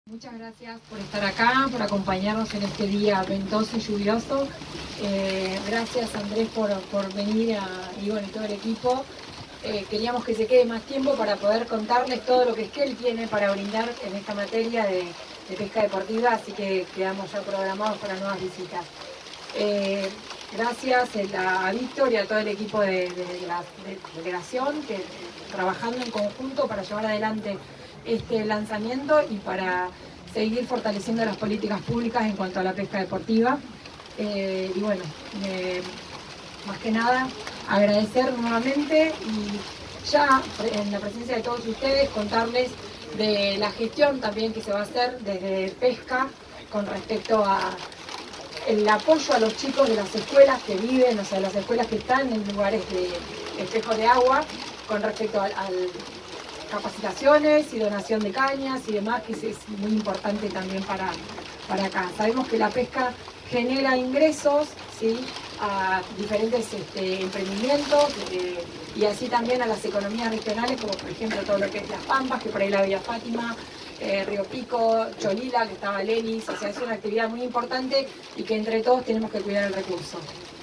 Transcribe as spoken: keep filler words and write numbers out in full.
Muchas gracias por estar acá, por acompañarnos en este día ventoso y lluvioso. Eh, gracias Andrés por, por venir a, y bueno, todo el equipo. Eh, queríamos que se quede más tiempo para poder contarles todo lo que es que él tiene para brindar en esta materia de, de pesca deportiva, así que quedamos ya programados para nuevas visitas. Eh, gracias a, a Víctor y a todo el equipo de, de, de la de delegación que trabajando en conjunto para llevar adelante este lanzamiento y para seguir fortaleciendo las políticas públicas en cuanto a la pesca deportiva. Eh, y bueno, eh, más que nada agradecer nuevamente y ya en la presencia de todos ustedes contarles de la gestión también que se va a hacer desde pesca con respecto a el apoyo a los chicos de las escuelas que viven, o sea, las escuelas que están en lugares de espejos de agua, con respecto al, al capacitaciones y donación de cañas y demás, que es muy importante también para, para acá. Sabemos que la pesca genera ingresos, ¿sí?, a diferentes este, emprendimientos eh, y así también a las economías regionales, como por ejemplo todo lo que es Las Pampas, que por ahí la veía Fátima, eh, Río Pico, Cholila, que estaba Lelis, o sea, es una actividad muy importante y que entre todos tenemos que cuidar el recurso.